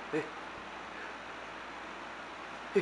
Hey. Hey.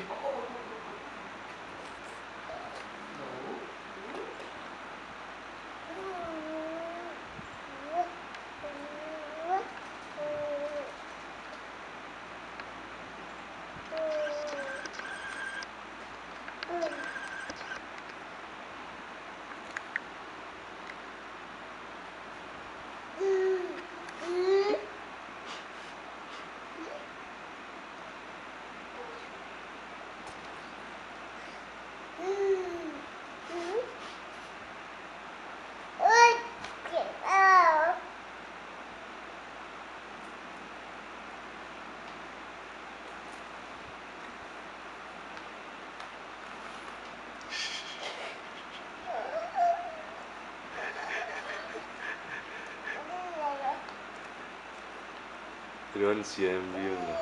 You don't see him, you know.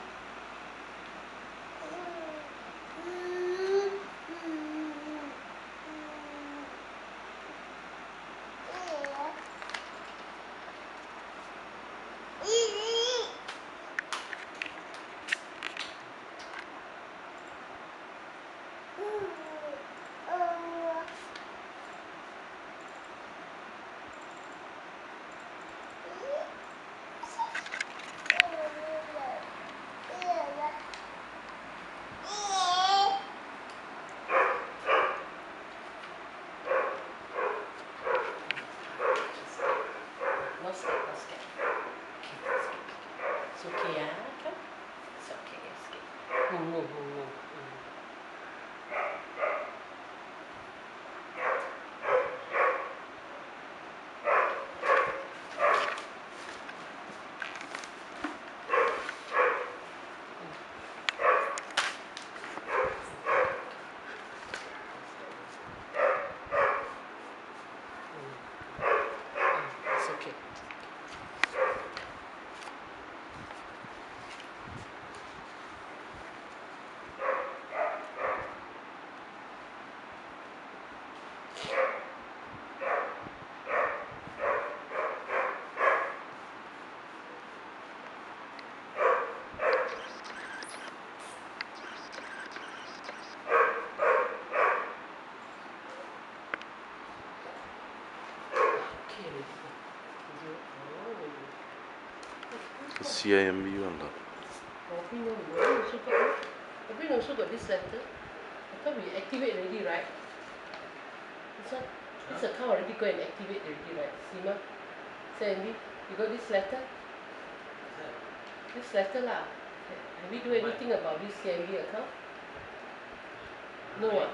What's that? It's okay, yeah? Come. It's okay, it's okay. Move, move, move, move. It's okay. Okay, CIMB on that. Robin also got this letter. I thought we activate already, right? This account already go and activate already, right? Sima, Sandy, you got this letter? This letter lah. Have we do anything about this CIMB account? No ah.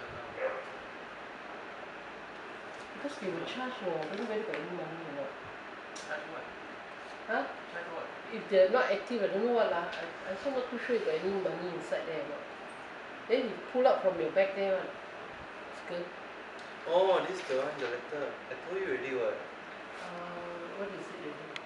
Because they will charge more. Don't know whether got any money or not. Huh? If they're not active, I don't know what lah. I also not too sure if got any money inside there or not. Then you pull out from your bag there one. It's good. Oh, this is the one, the letter. I told you already what? What is it already?